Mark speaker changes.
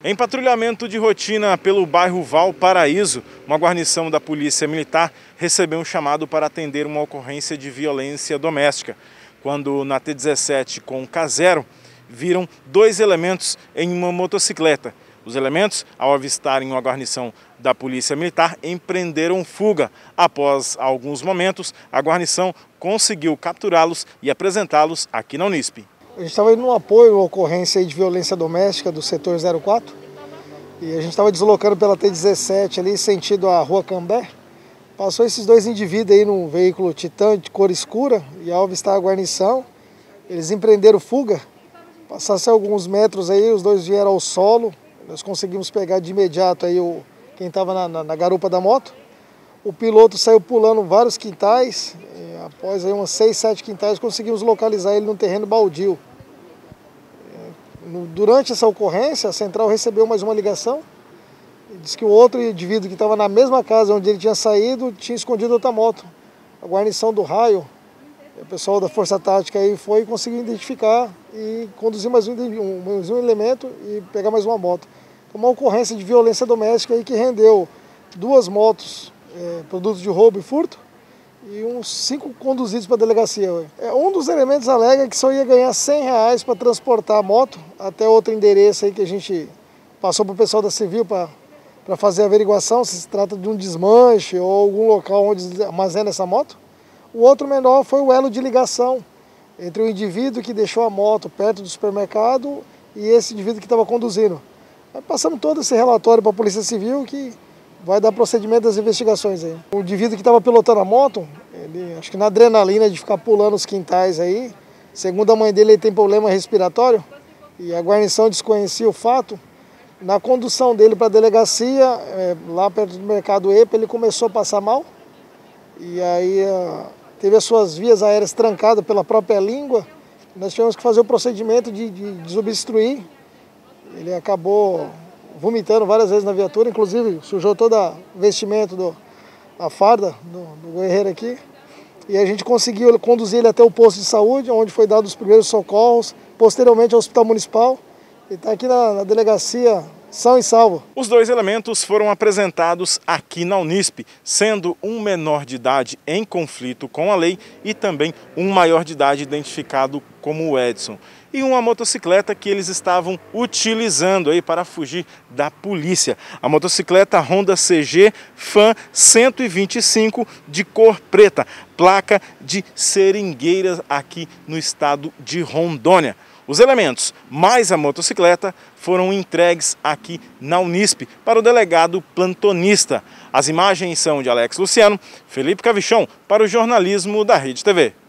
Speaker 1: Em patrulhamento de rotina pelo bairro Valparaíso, uma guarnição da Polícia Militar recebeu um chamado para atender uma ocorrência de violência doméstica, quando na T17 com K0 viram dois elementos em uma motocicleta. Os elementos, ao avistarem uma guarnição da Polícia Militar, empreenderam fuga. Após alguns momentos, a guarnição conseguiu capturá-los e apresentá-los aqui na Unisp.
Speaker 2: A gente estava indo no apoio à ocorrência de violência doméstica do setor 04 e a gente estava deslocando pela T17 ali, sentido a Rua Cambé. Passou esses dois indivíduos aí num veículo Titan de cor escura e ao avistar a guarnição, eles empreenderam fuga. Passasse alguns metros aí, os dois vieram ao solo, nós conseguimos pegar de imediato aí quem estava na garupa da moto. O piloto saiu pulando vários quintais, e após aí umas 6, 7 quintais conseguimos localizar ele num terreno baldio. Durante essa ocorrência, a central recebeu mais uma ligação, e disse que o outro indivíduo que estava na mesma casa onde ele tinha saído, tinha escondido outra moto. A guarnição do raio, o pessoal da Força Tática aí foi e conseguiu identificar e conduzir mais um elemento e pegar mais uma moto. Uma ocorrência de violência doméstica aí que rendeu duas motos, produtos de roubo e furto, e uns 5 conduzidos para a delegacia. Um dos elementos alega que só ia ganhar R$100 para transportar a moto até outro endereço aí que a gente passou para o pessoal da Civil para fazer a averiguação se trata de um desmanche ou algum local onde armazena essa moto. O outro menor foi o elo de ligação entre o indivíduo que deixou a moto perto do supermercado e esse indivíduo que estava conduzindo. Passamos todo esse relatório para a Polícia Civil que vai dar procedimento das investigações aí. O indivíduo que estava pilotando a moto, ele, acho que na adrenalina de ficar pulando os quintais aí, segundo a mãe dele, ele tem problema respiratório e a guarnição desconhecia o fato. Na condução dele para a delegacia, lá perto do mercado EPA, ele começou a passar mal e aí teve as suas vias aéreas trancadas pela própria língua. Nós tivemos que fazer o procedimento de desobstruir. Ele acabou vomitando várias vezes na viatura, inclusive sujou todo o vestimento, a farda do guerreiro aqui. E a gente conseguiu conduzir ele até o posto de saúde, onde foi dado os primeiros socorros, posteriormente ao Hospital Municipal. Ele está aqui na delegacia, são e salvo.
Speaker 1: Os dois elementos foram apresentados aqui na Unisp, sendo um menor de idade em conflito com a lei e também um maior de idade identificado como o Edson. E uma motocicleta que eles estavam utilizando aí para fugir da polícia. A motocicleta Honda CG Fan 125 de cor preta, placa de Seringueiras aqui no estado de Rondônia. Os elementos, mais a motocicleta, foram entregues aqui na Unisp para o delegado plantonista. As imagens são de Alex Luciano, Felipe Cavichon, para o jornalismo da Rede TV.